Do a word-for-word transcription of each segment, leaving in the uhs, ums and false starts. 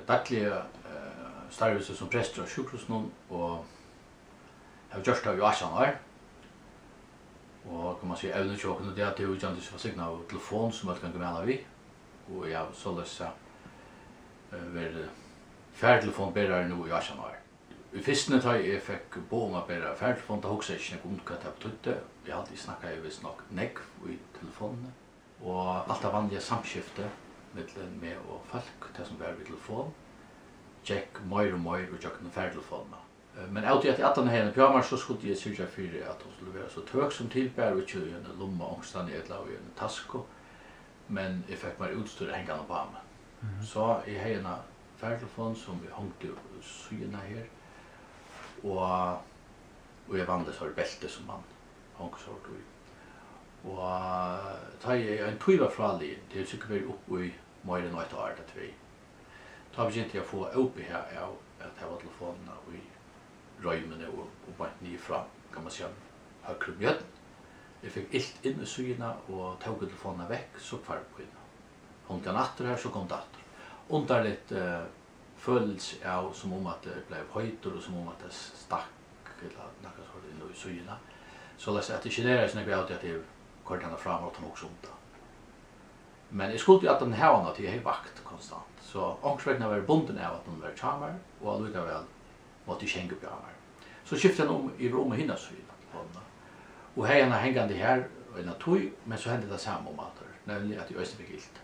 dagliga uh, starvelse som prester av sjukhusen og har gjort det i åttan år. Og kan man si, evne tjåken, det er at det er utgjent som signa av telefon som alt kan gå med vi. Og jeg har således uh, vært fartelefonbærere nå i åttan år. I fyrstene tar jeg fikk på om å bære fartelefon, da hoksa jeg ikke noe om hva det betydde. Jeg hadde snakket jeg visst nok negv i telefonene. Og alt det vanlige samskiftet mellom meg og folk, det som var i telefon, gikk mer og mer og gikk noen fartelefonene. Men av det at jeg hadde henne pyamar, så skulle jeg syrja for at hun skulle være så tøk som tilbær, og ikke i en lomma ångstand i et lag i en tasko. Men jeg fikk meg utstyr hengende på meg. Mm -hmm. Så jeg har en fartelefon som vi hongte syna her, og, og jeg vanlig så belte som man hongte så i. Og da jeg en tøyva fralig, det er sikkert vært opp i mer enn et år til tvei. Da begynte jeg å få oppi her av at jeg var telefonene i røymene og, og bare nye fra, kan man si, høyre mjøtten. Jeg fikk ilt inn i syna og tog telefonene vekk, så kvar på henne. Hon kan atter her, så kom det atter. Under litt uh, følelse av som om at det ble høyter og som om at det stakk eller noe sånt inn i syna. Så la at det genererer sånn at jeg til kort henne fram og ta nok sånt da. Men jeg skulle jo at den her til jeg har vakt konstant. Så ångsvegna var bunden av at den var tjammer, og allikevel måtte jeg kjenge på jammer. Så skiftet han om i rom og hinna syna. Og her er hengande her og en tøy, men så hendte det samme om alt her, nemlig at jeg øyne fikk ilt.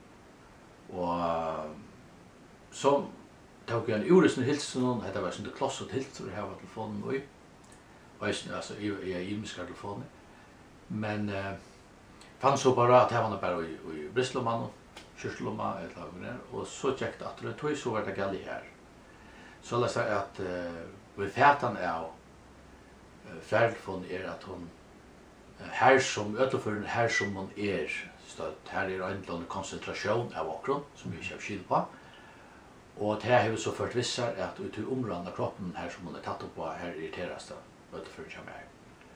Og så tok jeg en uresen hilsen, dette var sånn klosset hilsen her var telefonen og i. Øyne, altså jeg er imiskar telefonen. Men eh, fann så bare at her var det bare i, i bristlomman, kyrslomma, et eller annet, og så gikk det at det tog så var det galt her. Så la seg at uh, ved fætan av uh, fartelefonen er at hun uh, her som, ødelføren her som hun er støtt, her er en konsentrasjon av okron, som vi ikke har skil på, og det har vi så ført vissar at ut i områden av kroppen her som hun er tatt opp på, her irriteras det, ødelføren kommer her.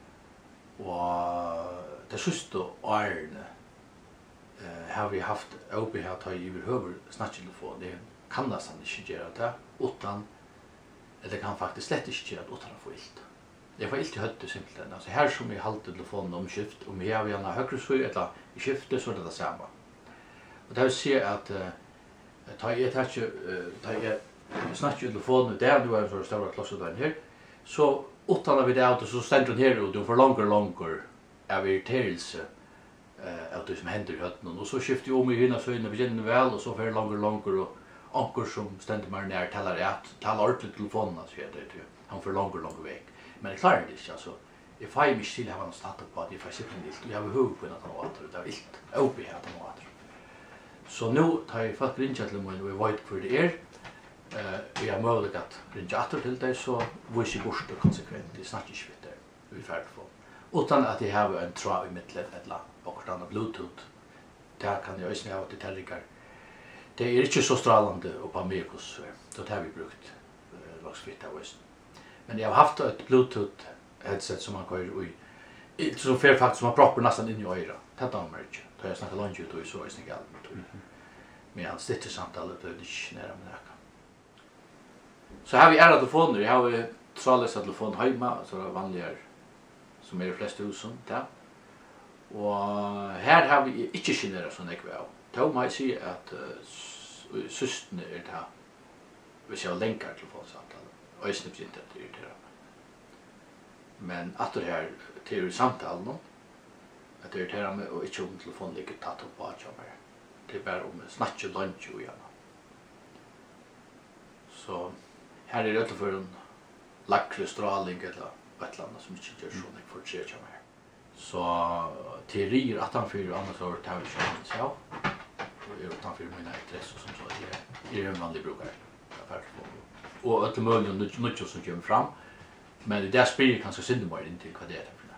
Og det siste årene uh, har vi haft oppi her ta i hevur snakketelefon. Det kan nesten ikke gjøre det utan, eller kan faktisk slett ikke gjøre det utan å få ilt. Jeg får ilt i høttet simpelthen. Altså her som jeg halte telefonen omskift, om jeg har gjerne høyre svøy eller i skiftet, så er det det samme. Og det vil si at uh, ta jeg tar ikke, uh, ta jeg snakker telefonen der, du er en sånn større klosset her, så utan vi det auto så stender den her og du får langer og langer av irriterelse uh, av det som hender i høtten. Og så skifter jeg om i hinna søyne, begynner vel, og så får jeg langer og langer og anker som stender meg nær talar at talar ordentlig telefonen, så heter det. Han får langer og langer vekk. Men jeg klarer det ikke, altså. Jeg feier meg til å ha en startet på at jeg får sitte en ilt, og jeg har høy på en av noe atter, det er ilt, oppi her til noe atter. Så nå tar jeg folk rinja til meg, og jeg vet hvor det er, uh, og jeg har mulig at rinja atter til deg, så viser jeg bort og konsekvent, jeg snakker ikke vidt der, i fartelefon. Utan at jeg har en tra i mitt liv, eller akkurat annet Bluetooth, der kan jeg også ha til terrikar. Det er ikke så strålande på meg, så det har vi brukt uh, lagsfritt av oss. Men jeg har haft et Bluetooth headset som man kører i, som fer faktisk som man propper nesten inn i øyra. Det er meg ikke. Da jeg snakket langt ut og så er det ikke alt. Men han stitter samtale, det er ikke nære med det. Så har vi æra telefoner. Jeg har trådløse telefoner hjemme, så det er vanligere som er i fleste husen. Ja. Og her har vi ikke generert sånn jeg vil. Da må jeg si at uh, søstene er det, hvis jeg har lenkere telefonsamtale, og jeg snipper ikke at det irriterer meg. Men at det her til samtalen, at det irriterer meg, og ikke om telefonen ligger tatt opp på at jeg mer. Det er bare om jeg snakker lunch og gjerne. Så her er det for en lakre stråling eller et eller annet som ikke gjør sånn jeg får se til meg. Så teorier at han fyrer annars har det her ikke annet seg av. Og jeg har fyrer mine interesser som så at jeg er en vanlig brukare. Og alle mulige nødvendig som kommer fram. Men det spyr kanskje synder meg inn til hva det er for